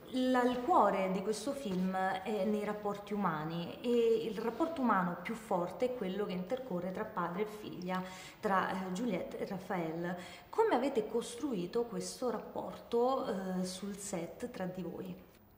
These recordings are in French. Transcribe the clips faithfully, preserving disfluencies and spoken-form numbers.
La, il cuore di questo film è nei rapporti umani e il rapporto umano più forte è quello che intercorre tra padre e figlia, tra eh, Juliette e Raphaël. Come avete costruito questo rapporto eh, sul set tra di voi?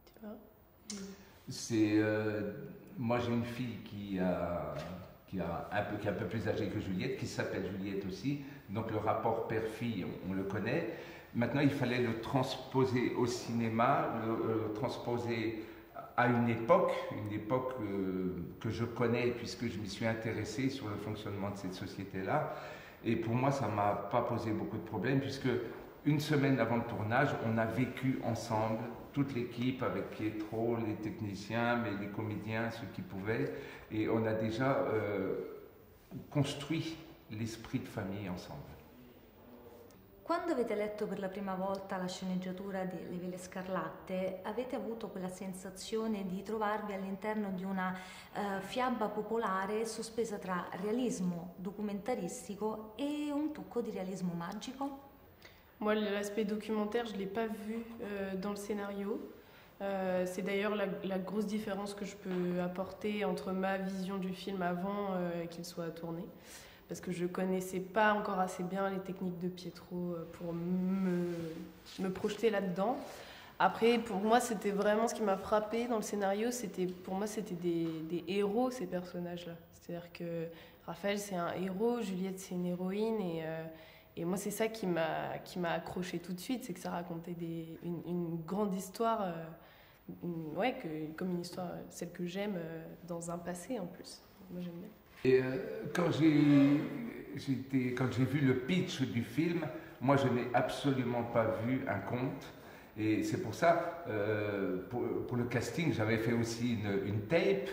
C'est euh, moi j'ai une fille qui a, qui, a un peu, qui est un peu plus âgée que Juliette, qui s'appelle Juliette aussi, donc le rapport père-fille on, on le connaît. Maintenant il fallait le transposer au cinéma, le, le transposer à une époque, une époque euh, que je connais puisque je m'y suis intéressé sur le fonctionnement de cette société-là. Et pour moi ça ne m'a pas posé beaucoup de problèmes puisque une semaine avant le tournage, on a vécu ensemble, toute l'équipe avec Pietro, les techniciens, mais les comédiens, ceux qui pouvaient, et on a déjà euh, construit l'esprit de famille ensemble. Quando avete letto per la prima volta la sceneggiatura di Le Vele Scarlatte, avete avuto quella sensazione di trovarvi all'interno di una uh, fiaba popolare sospesa tra realismo documentaristico e un tocco di realismo magico? Moi, l'aspect documentaire, je ne l'ai pas vu euh, dans le scénario. Euh, c'est d'ailleurs la, la grosse différence que je peux apporter entre ma vision du film avant euh, qu'il soit tourné. Parce que je ne connaissais pas encore assez bien les techniques de Pietro pour me, me projeter là-dedans. Après, pour moi, c'était vraiment ce qui m'a frappé dans le scénario. C'était, pour moi, c'était des, des héros, ces personnages-là. C'est-à-dire que Raphaël, c'est un héros, Juliette, c'est une héroïne. Et, euh, et moi, c'est ça qui m'a, qui m'a accroché tout de suite, c'est que ça racontait des, une, une grande histoire, euh, une, ouais, que, comme une histoire, celle que j'aime, euh, dans un passé en plus. Moi, j'aime bien. Et euh, quand j'ai j'étais, quand j'ai vu le pitch du film, moi je n'ai absolument pas vu un conte. Et c'est pour ça, euh, pour, pour le casting, j'avais fait aussi une, une tape.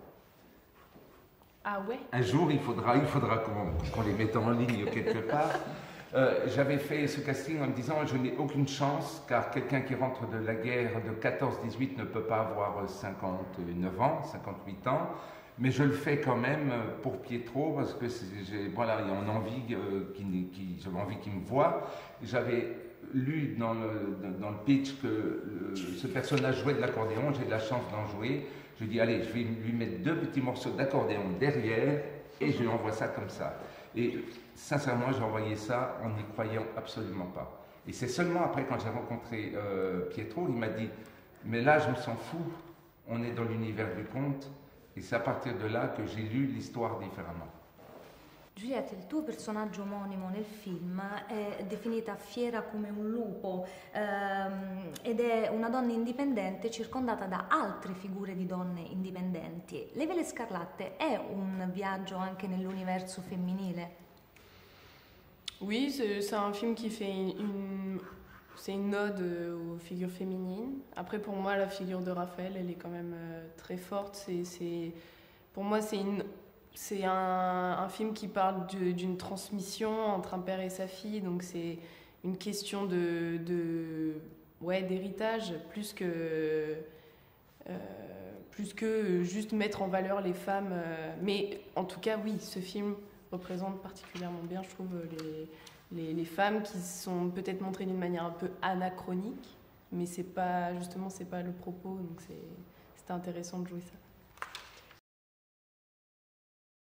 Ah ouais? Un jour, il faudra, il faudra qu'on, qu'on les mette en ligne quelque part. Euh, j'avais fait ce casting en me disant je n'ai aucune chance car quelqu'un qui rentre de la guerre de quatorze dix-huit ne peut pas avoir cinquante-neuf ans, cinquante-huit ans. Mais je le fais quand même pour Pietro parce que j'ai, voilà, il y a une envie euh, qui, qui, j'avais envie qu'il me voie. J'avais lu dans le, dans le pitch que le, ce personnage jouait de l'accordéon, j'ai de la chance d'en jouer. Je dis allez, je vais lui mettre deux petits morceaux d'accordéon derrière et je lui envoie ça comme ça. Et sincèrement, j'ai envoyé ça en n'y croyant absolument pas. Et c'est seulement après quand j'ai rencontré euh, Pietro, il m'a dit mais là je me sens fou, on est dans l'univers du conte. E c'est à partir de là que j'ai lu l'histoire différemment. Juliette, il tuo personaggio omonimo nel film è definita fiera come un lupo ehm, ed è una donna indipendente circondata da altre figure di donne indipendenti. Le Vele Scarlatte è un viaggio anche nell'universo femminile? Oui, c'est, c'est un film qui fait une... une... C'est une ode aux figures féminines. Après, pour moi, la figure de Raphaël, elle est quand même euh, très forte. C'est, c'est, pour moi, c'est, une, c'est un, un film qui parle de, d'une transmission entre un père et sa fille. Donc, c'est une question de, de, ouais, d'héritage, plus que, euh, plus que juste mettre en valeur les femmes. Euh, mais en tout cas, oui, ce film représente particulièrement bien, je trouve, les... Les, les femmes qui sont peut-être montrées d'une manière un peu anachronique, mais c'est pas, justement, c'est pas le propos, donc c'est, c'était intéressant de jouer ça.